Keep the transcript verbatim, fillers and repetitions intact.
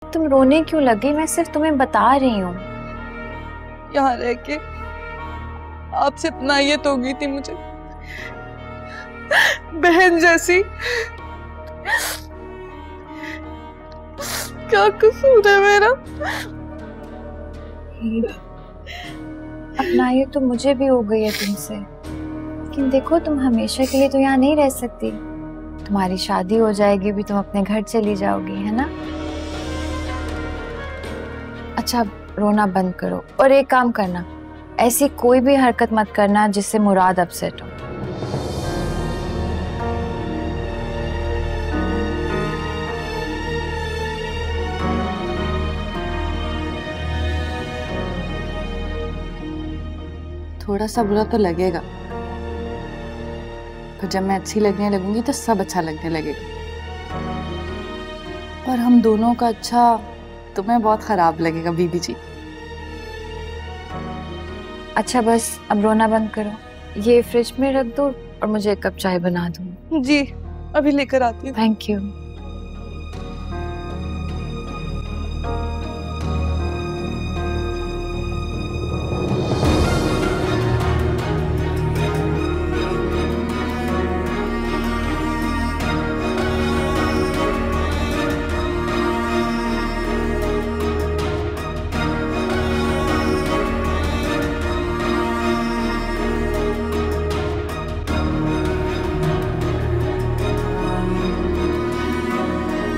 तुम रोने क्यों लगी? मैं सिर्फ तुम्हें बता रही हूँ। यहाँ रह के आपसे अपनायत हो गई थी मुझे, बहन जैसी। क्या कसूर है मेरा? अपनायत तो मुझे भी हो गई है तुमसे, लेकिन देखो तुम हमेशा के लिए तो यहाँ नहीं रह सकती। तुम्हारी शादी हो जाएगी भी, तुम अपने घर चली जाओगी, है ना? अच्छा रोना बंद करो और एक काम करना, ऐसी कोई भी हरकत मत करना जिससे मुराद अपसेट हो। थोड़ा सा बुरा तो लगेगा, पर जब मैं अच्छी लगने लगूंगी तो सब अच्छा लगने लगेगा। और हम दोनों का अच्छा तुम्हें बहुत खराब लगेगा बीबी जी। अच्छा बस अब रोना बंद करो, ये फ्रिज में रख दो और मुझे एक कप चाय बना दो। जी अभी लेकर आती हूँ। Thank you.